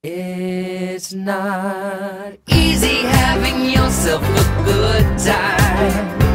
It's not easy having yourself a good time.